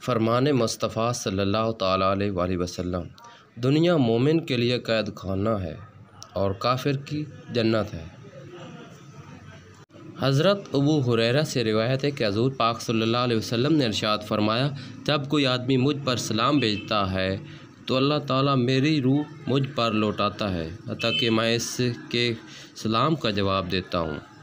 फरमान मुस्तफ़ा सल्लल्लाहु ताला अलैहि वसल्लम, दुनिया मोमिन के लिए कैद खाना है और काफिर की जन्नत है। हज़रत अबू हुरैरा से रिवायत है कि हज़ूर पाक सल्लल्लाहु अलैहि वसल्लम ने इरशाद फरमाया, जब कोई आदमी मुझ पर सलाम भेजता है तो अल्लाह ताला मेरी रूह मुझ पर लौटाता है ताकि मैं इसके सलाम का जवाब देता हूँ।